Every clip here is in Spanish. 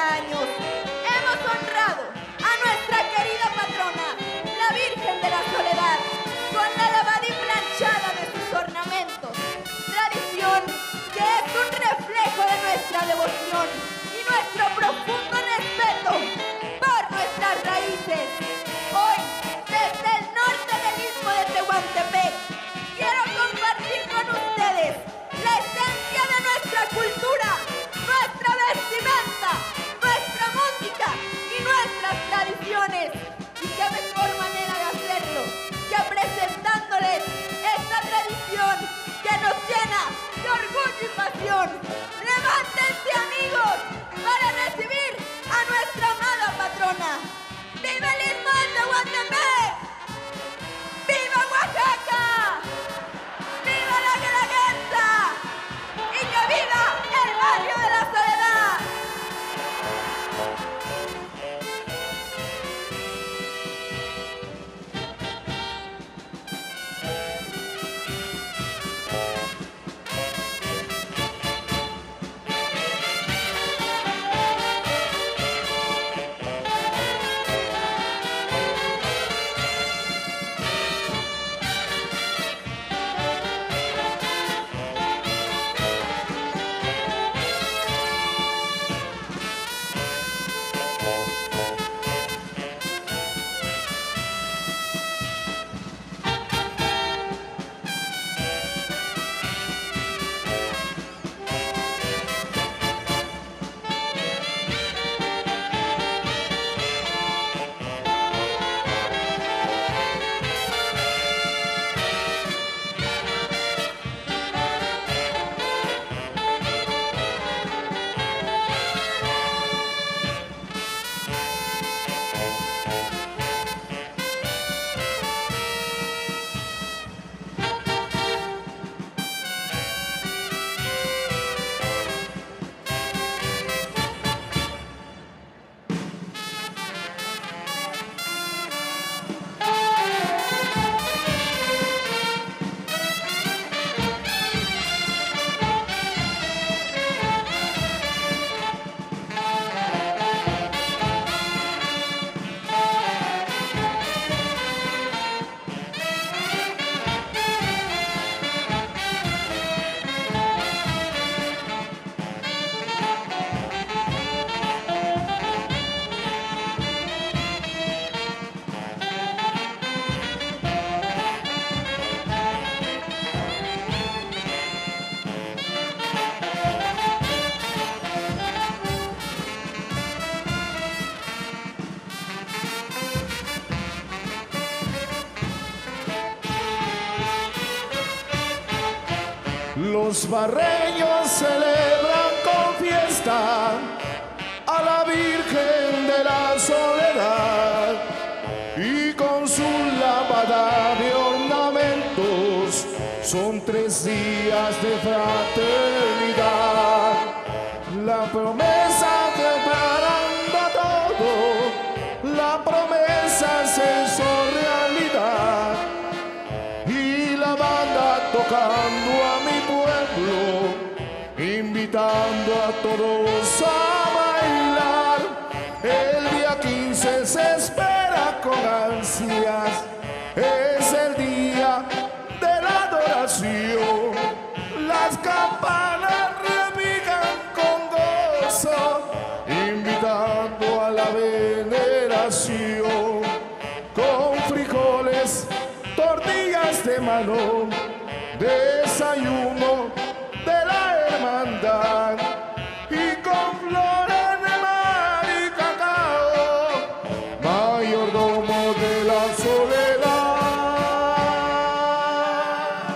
años hemos honrado a nuestra querida patrona, la Virgen de la Soledad, con la lavada y planchada de sus ornamentos, tradición que es un reflejo de nuestra devoción y nuestro profundo respeto por nuestras raíces. Hoy, desde el norte del istmo de Tehuantepec, quiero compartir con ustedes la esencia de nuestra cultura, nuestra vestimenta, nuestra música y nuestras tradiciones. Y qué mejor manera de hacerlo que presentándoles esta tradición que nos llena de orgullo y pasión. Levántense, amigos, para recibir a nuestra amada patrona. ¡Viva el istmo de Tehuantepec! ¡Viva Oaxaca! ¡Viva la Guelaguetza! ¡Y que viva el barrio de la Soledad! Los barreños celebran con fiesta a la Virgen de la Soledad y con su lavada de ornamentos son 3 días de fraternidad. La promesa preparando todo, la promesa se hizo realidad y la banda tocando a mi pueblo, invitando a todos a bailar. El día 15 se espera con ansias, es el día de la adoración. Las campanas repican con gozo, invitando a la veneración. Con frijoles, tortillas de mano, desayuno de la hermandad y con flores de mar y cacao, mayordomo de la soledad.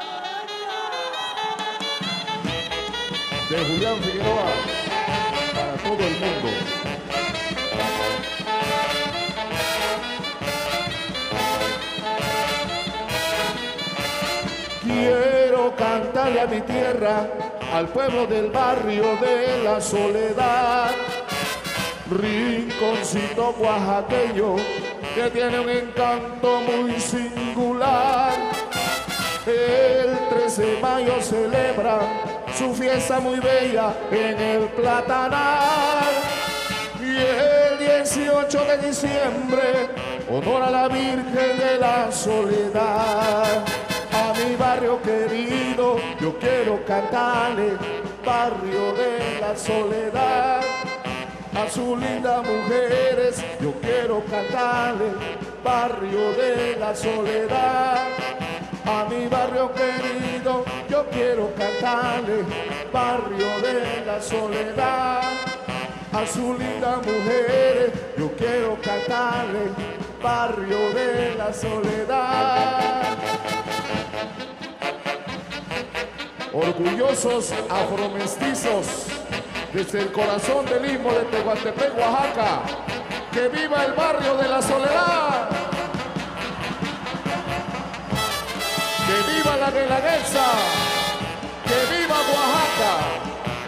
De Julián Figueroa para todo el mundo. Quiero cantarle a mi tierra, al pueblo del barrio de la Soledad, rinconcito oaxaqueño que tiene un encanto muy singular. El 13 de mayo celebra su fiesta muy bella en el Platanar. Y el 18 de diciembre, honor a la Virgen de la Soledad. A mi barrio querido, yo quiero cantarle, barrio de la Soledad. A sus lindas mujeres, yo quiero cantarle, barrio de la Soledad. A mi barrio querido, yo quiero cantarle, barrio de la Soledad. A sus lindas mujeres, yo quiero cantarle, barrio de la Soledad. Orgullosos afromestizos, desde el corazón del istmo de Tehuantepec, Oaxaca, que viva el barrio de la Soledad. ¡Que viva la Guelaguetza! ¡Que viva Oaxaca!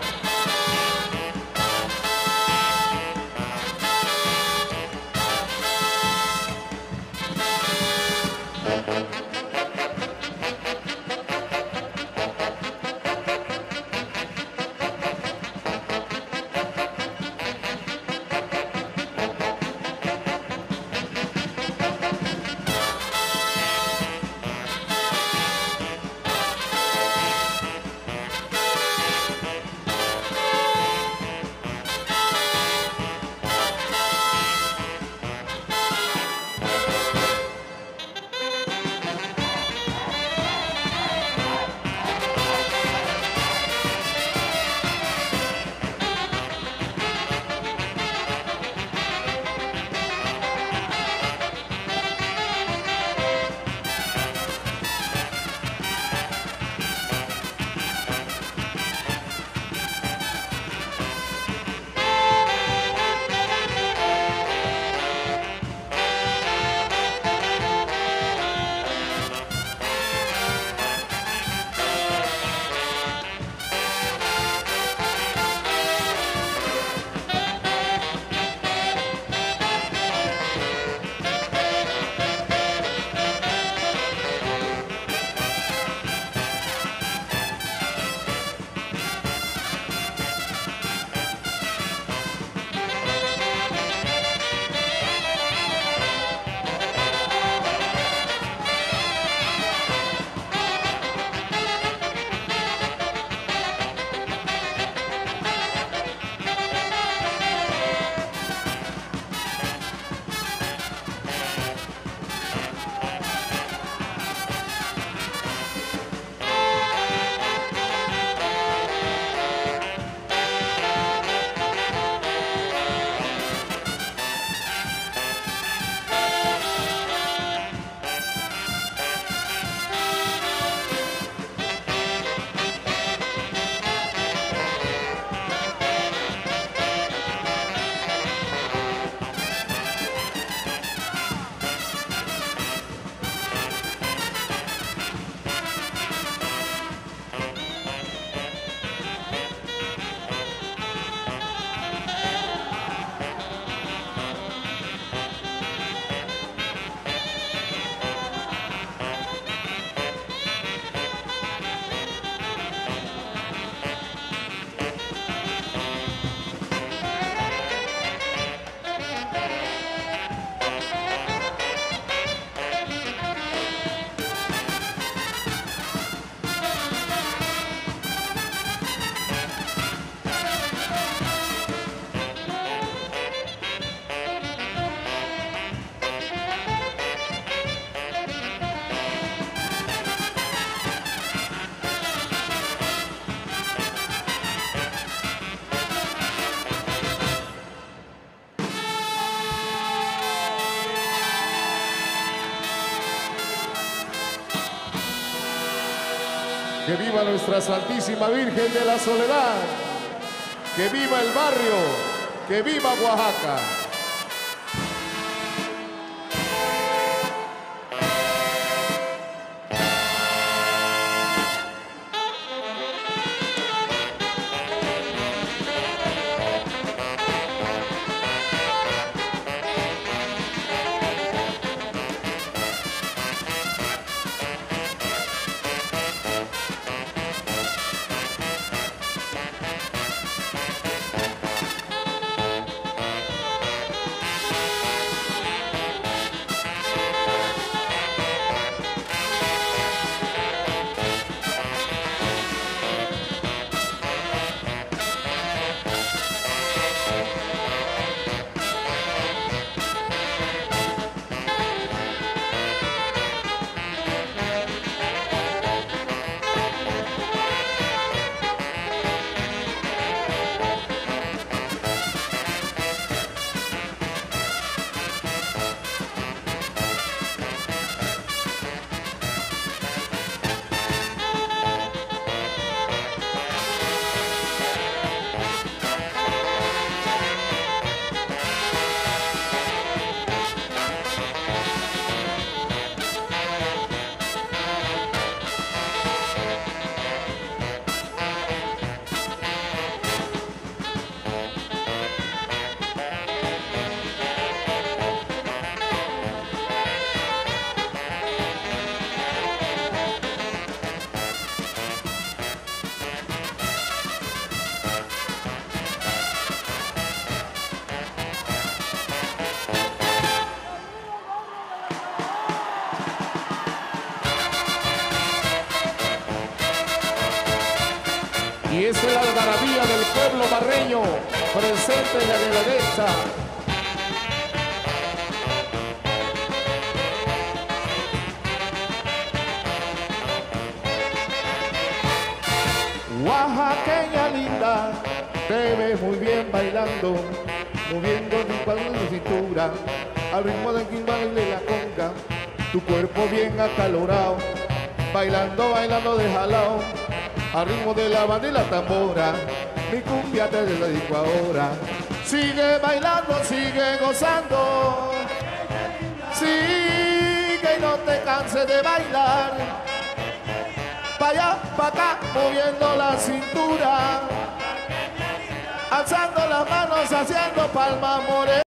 Que viva nuestra Santísima Virgen de la Soledad. Que viva el barrio. Que viva Oaxaca. Y esa es la algarabía del pueblo barreño, presente en la Guelaguetza. Oaxaqueña linda, te ves muy bien bailando, moviendo tu espalda y tu cintura, al ritmo del quimbal y de la conga, tu cuerpo bien acalorado, bailando, bailando de jalao, al ritmo de la banda y la tambora, mi cumbia te dedico ahora. Sigue bailando, sigue gozando, sigue y no te canses de bailar. Pa' allá, pa' acá, moviendo la cintura, alzando las manos, haciendo palmas morenas.